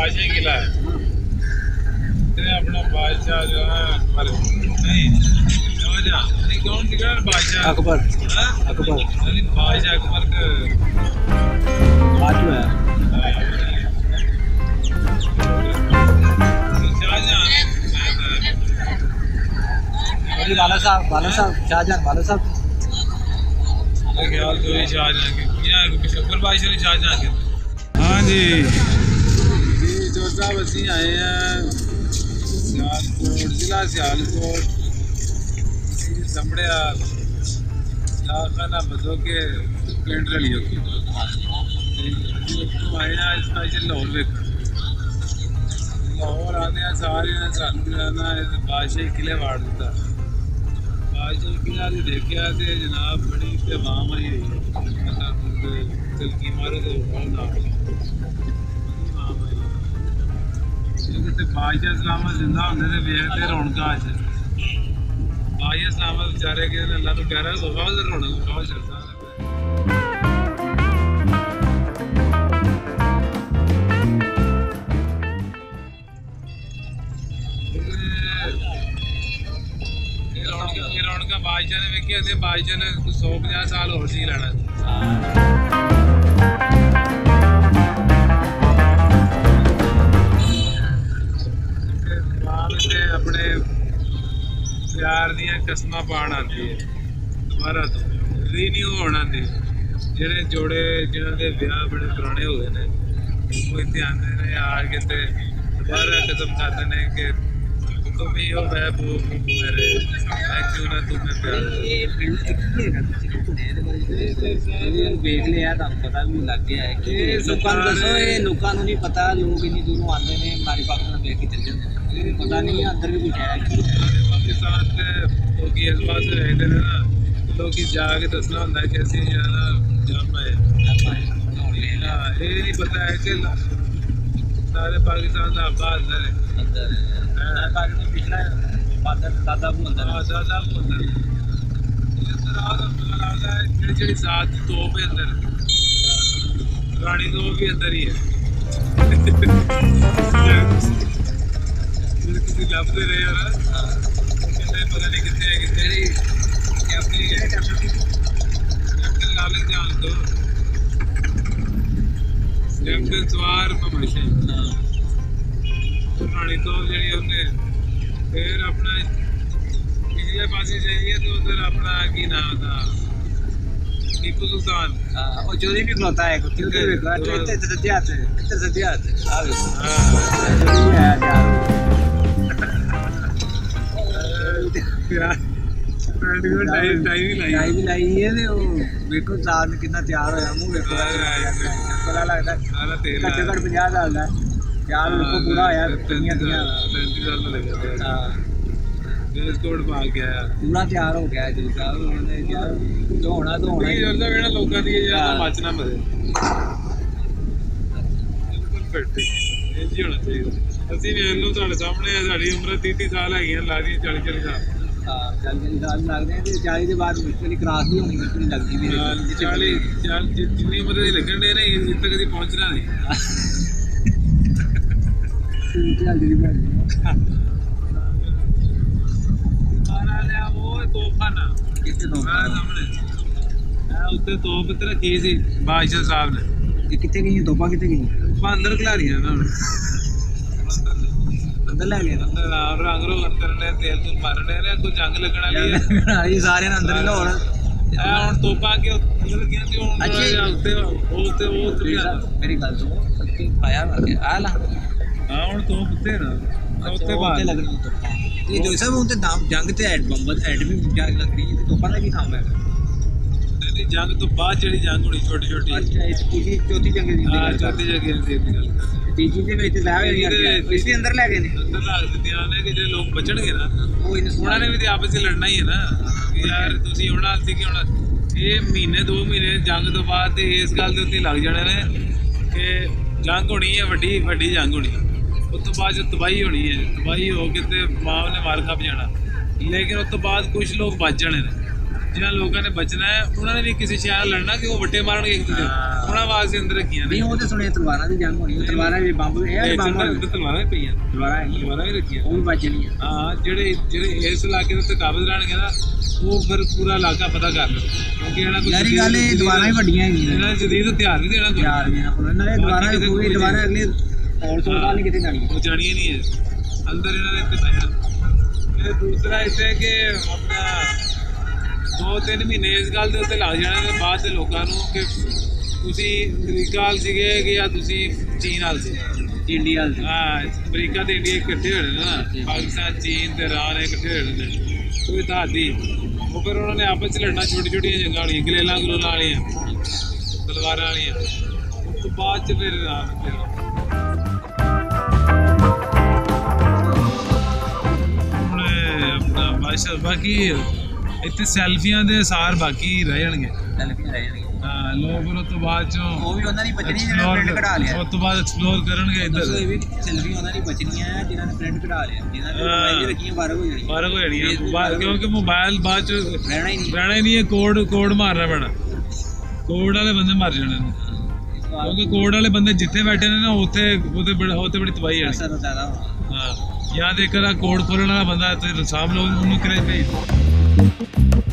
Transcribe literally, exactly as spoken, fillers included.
बादशाह किला है अपना बादशाह जो है अकबर नहीं नहीं कौन दिखा बादशाह अकबर अकबर नहीं बादशाह अकबर का बात है वाला साहब वाला साहब शाहजहां वाला साहब ख्याल तो शाहजहां के अकबर बादशाह ने शाहजहां के। हाँ जी जो साहब असी आए हैं सियालकोट जिला सियालकोट समड़िया इलाका बदो के पिंड रलियो आए हैं स्पेशल लाहौर वेख लाहौर आने सारे सानू बादशाही किले वाड़ दिता बादशाही किला देखा तो जनाब बड़ी तमाम आई चलकी मारो तो बादशाह सलामत जिंदा होंगे तो वेखते रौनक बादशाह सलामत बेचारे के अल्लाह तो कह रहा है बहुत रौनक बहुत चलता रौनक बादशाह ने वेखिया बादशाह ने सौ पचास साल होर सी लैना अपने प्यार दियां कसमां पाण आती है दोबारा तो रीन्यू होना आती जेडे जोड़े जिन्होंने ब्याह बड़े पुराने हो गए वो इतने आते ने आके ते दोबारा कसम खाते ने कि तुम ही हो महबूब मेरे मैं क्यों ना तुम्हें प्यार देख लिया तुहानू पता भी लग गया है कि लोगों को दसो ये लोगों को नहीं पता लोग इन्नी दूरों आते हैं मारी पाकिस्तान देख के चल जाते हैं पता नहीं है अंदर भी कुछ है पाकिस्तान के लोग इस बात से रहते हैं ना लोग जाके दसना होता है कैसे जाना जामा है ये नहीं पता है कि सारे पाकिस्तान का आबाद अंदर है अंदर है पाकिस्तान पिछड़ा दादा को अंदर हाँ दादा को अंदर जी सात तोप है अंदर रानी तोप भी अंदर ही है लभते रहे हो ना पता नहीं कितने है कितने नहीं कैप्टन लालच जान तो कैप्टन सवार ममाशे रानी तो जी उन्हें फिर अपना पिछले पास चाहिए तो उधर अपना की नाम था टीपू सुल्तान और चोरी भी खलोता है कुछ सत्यात सत्यात वेखो साथ कितना तैयार होया मुंह वेखो पता लगता घट्टो घट्ट पचास साल का तैयार वेखो पूरा होया पूरा तैयार हो गया जी साहब धोना धोना लोगों की मचना मजे बिल्कुल होना चाहिए ਅਸੀਂ ਵੇਖ ਲਓ ਤੁਹਾਡੇ ਸਾਹਮਣੇ ਸਾਡੀ ਉਮਰ तीस तीस साल है ला दी चालीस चालीस साल हाँ चालीस चालीस साल लगते हैं चालीस के बाद मुश्किल क्रॉस भी होनी मुश्किल लगती भी चालीस जितनी उम्र लगन डे नहीं इतने तक कभी पहुंचना नहीं वो तोहफाना सामने उत्ते तोहफ रखी सी बादशाह साहब ने कितने गई तोहफा कितने गई अंदर खिलारियां ना अंदर ले गए अंदर रंग रोगन करने तेल तूल मारने ने कुछ जंग लगने वाली है ये सारे अंदर ही लाहौर ਹੁਣ ਤੋਪਾ ਕੇ ਅੰਦਰ ਗਿਆ ਤੇ ਹੁਣ ਉੱਤੇ ਉਹ ਤੇ ਉਹ ਮੇਰੀ ਗੱਲ ਸੁਣੋ ਕਿ ਆਇਆ ਆ ਲਾ ਹਾਂ ਹੁਣ ਤੋਪ ਉੱਤੇ ਨਾ ਉੱਤੇ ਬਾਹਰ ਲੱਗਣੀ ਤੋਪਾ ਇਹ ਜੋ ਸਭ ਹੁਣ ਤੇ ਜੰਗ ਤੇ ਐਡ ਬੰਬ ਐਡ ਵੀ ਜੰਗ ਲੱਗ ਰਹੀ ਹੈ ਤੋਪਾ ਦਾ ਕੀ ਕੰਮ ਹੈ ਨਹੀਂ ਜੰਗ ਤੋਂ ਬਾਅਦ ਜਿਹੜੀ ਜੰਗ ਹੋਣੀ ਛੋਟੀ ਛੋਟੀ ਅੱਛਾ ਇਹ ਤੀਜੀ ਚੌਥੀ ਜੰਗ ਦੀ ਹਾਂ ਚੌਥੀ ਜੰਗ ਦੀ ਗੱਲ ਤੀਜੀ ਦੇ ਵਿੱਚ ਲੈ ਗਏ ਇਸ ਦੇ ਅੰਦਰ ਲੈ ਗਏ ਨੇ ਅੰਦਰ ਲਾ ਦਿੱਤੀਆਂ ਨੇ ਕਿ ਜੇ ਲੋਕ ਬਚਣਗੇ ਨਾ ਉਹ ਉਹਨਾਂ ਨੇ ਵੀ ਤੇ ਆਪਸ ਵਿੱਚ ਲੜਨਾ ਹੀ ਹੈ ਨਾ ਕਿ ਯਾਰ ਤੁਸੀਂ ਹੁਣ ਅਸੀਂ ਕਿ ਹੁਣ ਇਹ ਮਹੀਨੇ ਦੋ ਮਹੀਨੇ ਜੰਗ ਤੋਂ ਬਾਅਦ ਤੇ ਇਸ ਗੱਲ ਦੇ ਉੱਤੇ ਲੱਗ ਜਾਣੇ ਨੇ ਕਿ ਜੰਗ ਹੋਣੀ ਹੈ ਵੱਡੀ ਵੱਡੀ ਜੰਗ ਹੋਣੀ ਉਸ ਤੋਂ ਬਾਅਦ ਤਬਾਹੀ ਹੋਣੀ ਹੈ ਤਬਾਹੀ ਹੋ ਕੇ ਤੇ ਮਾਂ ਨੇ ਮਾਰ ਖਾ ਜਾਣਾ ਲੇਕਿਨ ਉਸ ਤੋਂ ਬਾਅਦ ਕੁਝ ਲੋਕ ਬਚ ਜਾਣੇ ਨੇ ਜਿਨ੍ਹਾਂ ਲੋਕਾਂ ਨੇ ਬਚਣਾ ਹੈ ਉਹਨਾਂ ਨੇ ਵੀ ਕਿਸੇ ਸ਼ਹਿਰ ਨਾਲ ਲੜਨਾ ਕਿ ਉਹ ਵੱਟੇ ਮਾਰਨਗੇ ਇੱਕ ਦੂਜੇ ਨੂੰ, ਉਹਨਾਂ ਵਾਸਤੇ ਅੰਦਰ ਰੱਖੀਆਂ ਨੇ। ਨਹੀਂ ਉਹ ਤੇ ਸੁਣਿਆ ਤਲਵਾਰਾਂ ਦੀ ਜੰਗ ਹੋਣੀ, ਤਲਵਾਰਾਂ ਵੀ ਬੰਬ ਇਹ ਆ ਬੰਬ ਤਲਵਾਰਾਂ ਵੀ ਪਈਆਂ, ਤਲਵਾਰਾਂ ਤਲਵਾਰਾਂ ਵੀ ਰੱਖੀਆਂ, ਉਹ ਵੀ ਬਚਣੀਆਂ। ਹਾਂ ਜਿਹੜੇ ਜਿਹੜੇ ਇਸ ਇਲਾਕੇ ਦੇ ਉੱਤੇ ਕਾਬਜ਼ ਰਹਿਣਗੇ ਨਾ ਉਹ ਫਿਰ ਪੂਰਾ ਇਲਾਕਾ ਪਤਾ ਕਰ ਲਓ, ਕਿਉਂਕਿ ਇਹਨਾਂ ਕੋਲ ਯਾਰੀ ਗੱਲ ਇਹ ਦੁਬਾਰਾ ਹੀ ਵੱਡੀਆਂ ਹੈਗੀਆਂ, ਇਹਨਾਂ ਨੇ ਜਦੀਦ ਹਥਿਆਰ ਵੀ ਦੇਣਾ, ਹਥਿਆਰ ਵੀ ਇਹਨਾਂ ਨੇ ਦੁਬਾਰਾ ਪੂਰੀ ਦੁਬਾਰਾ ਅਗਲੇ ਸੌ ਸੌ ਸਾਲ ਨਹੀਂ ਕਿਤੇ ਜਾਣੀ, ਉਹ ਜਾਣੀਆਂ ਨਹੀਂ ਹੈ ਅੰਦਰ ਇਹਨਾਂ ਨੇ ਇੱਥੇ ਪਾਇਆ। ਤੇ ਦੂਸਰਾ ਇੱਥੇ ਕਿ ਆਪਣਾ ਦੋ ਤਿੰਨ ਮਹੀਨੇ ਇਸ ਗੱਲ ਦੇ ਉੱਤੇ ਲੱਗ ਜਾਣੇ ਨੇ ਬਾਅਦ ਦੇ ਲੋਕਾਂ ਨੂੰ ਕਿ ਤੁਸੀਂ ਅਮਰੀਕਾ ਵਾਲ ਸੀਗੇ ਕਿ ਜਾਂ ਤੁਸੀਂ ਚੀਨ ਵਾਲ ਸੀ, ਇੰਡੀਆ ਵਾਲ। ਹਾਂ ਅਮਰੀਕਾ ਤੇ ਇੰਡੀਆ ਇਕੱਠੇ ਹੋਏ ਨੇ ਨਾ, ਪਾਕਿਸਤਾਨ ਚੀਨ ਤੇ ਇਰਾਨ ਇਕੱਠੇ ਹੋਏ ਨੇ ਕੋਈ ਤੁਹਾਡੀ, ਉਹ ਫਿਰ ਉਹਨਾਂ ਨੇ ਆਪਸ 'ਚ ਲੜਨਾ, ਛੋਟੀ ਛੋਟੀਆਂ ਜੰਗਾਂ ਵਾਲੀਆਂ, ਗਲੇਲਾਂ ਗਲੂਲਾਂ ਵਾਲੀਆਂ, ਤਲਵਾਰਾਂ ਵਾਲੀਆਂ। ਉਸ ਤੋਂ ਬਾਅਦ 'ਚ ਫਿਰ ਹੁਣ ਆਪਣਾ ਬਾਦਸ਼ਾਹ ਬਾਕੀ ਇੱਥੇ ਸੈਲਫੀਆਂ ਦੇ ਅਸਾਰ ਬਾਕੀ ਰਹਿ ਜਾਣਗੇ, ਸੈਲਫੀਆਂ ਰਹਿ ਜਾਣਗੀਆਂ। ਹਾਂ ਲੋਕ ਫਿਰ ਉਸ ਤੋਂ ਬਾਅਦ 'ਚੋਂ ਉਹ ਵੀ ਉਹਨਾਂ ਦੀ ਬਚਣੀ ਜਿਹੜਾ ਪ੍ਰਿੰਟ ਕਢਾ ਲਿਆ, ਉਸ ਤੋਂ ਬਾਅਦ ਐਕਸਪਲੋਰ ਕਰਨਗੇ ਇੱਧਰ। ਇਹ ਵੀ ਸੈਲਫੀ ਉਹਨਾਂ ਦੀ ਬਚਣੀਆਂ ਜਿਨ੍ਹਾਂ ਨੇ ਪ੍ਰਿੰਟ ਕਢਾ ਲਿਆ, ਜਿਨ੍ਹਾਂ ਨੇ ਮੋਬਾਈਲ ਰੱਖੀਆਂ ਬਾਹਰ ਹੋ ਜਾਣੀਆਂ, ਬਾਹਰ ਹੋ ਜਾਣੀਆਂ, ਕਿਉਂਕਿ ਮੋਬਾਈਲ ਬਾਅਦ 'ਚ ਰਹਿਣਾ ਹੀ ਨਹੀਂ, ਰਹਿਣਾ ਹੀ ਨਹੀਂ ਹੈ, ਕੋਡ ਕੋਡ ਮਾਰਨਾ ਪੈਣਾ, ਕੋਡ ਵਾਲੇ ਬੰਦੇ ਮਰ ਜਾਣੇ ਨੇ, ਕਿਉਂਕਿ ਕੋਡ ਵਾਲੇ ਬੰਦੇ ਜਿੱਥੇ ਬੈਠੇ ਨੇ ਨਾ ਉੱਥੇ ਉੱਥੇ ਬੜਾ ਉੱਥੇ ਬੜੀ ਤਬਾਹੀ ਆਣੀ। ਅਸਰ ਜ਼ਿਆਦਾ ਹੋਣਾ। ਹਾਂ ਜਾਂ ਤੇ ਇੱਕ ਕੋਡ ਖੋਲਣ ਵਾਲਾ ਬੰਦਾ ਤੇ ਸਾਹਮ ਲੋਕ ਉਹਨੂੰ ਕਰੇ ਭੇਜ